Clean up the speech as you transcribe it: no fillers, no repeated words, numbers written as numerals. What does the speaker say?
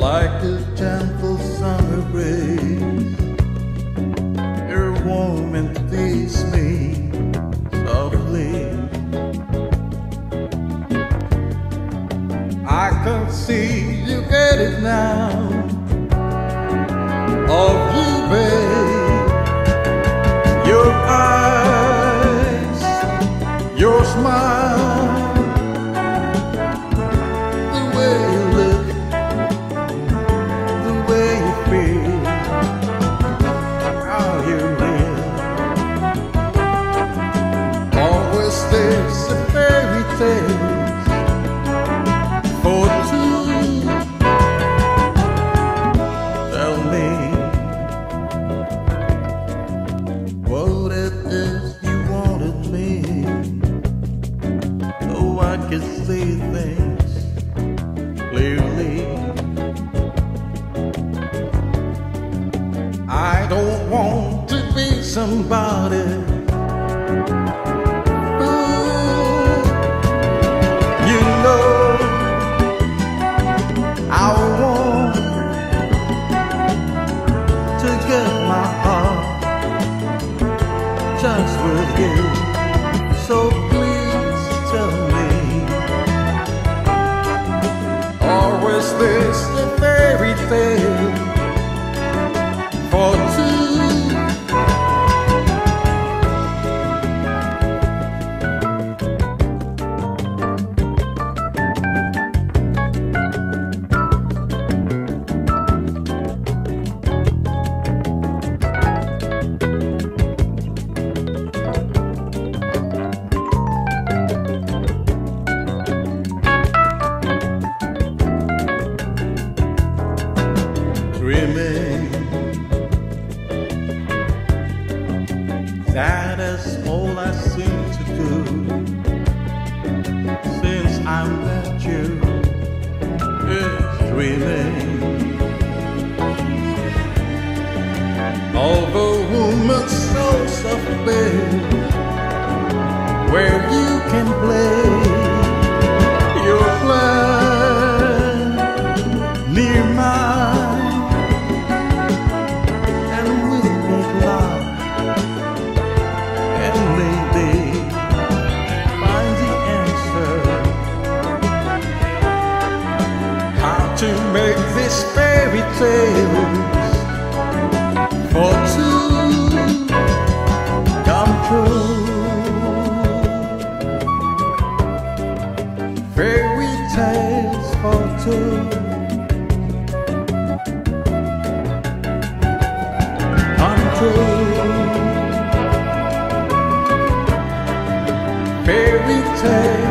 like a gentle summer breeze. You're warm and tease me softly. I can see you get it now. Of you, babe, your eyes, your smile, the way you look, the way you feel, how you live. Always there's a fairy tale for two. Tell me what it is you wanted me, so I could see things clearly. I don't want to be somebody who, you know, I want to get my heart just with you. So please tell me, or is this a fairy tale for two? Dreaming, that is all I seem to do since I met you. It's dreaming of a woman so softly, where you can play your plan near mine. To make this fairy tales for two come true. Fairy tales for two come true. Fairy tales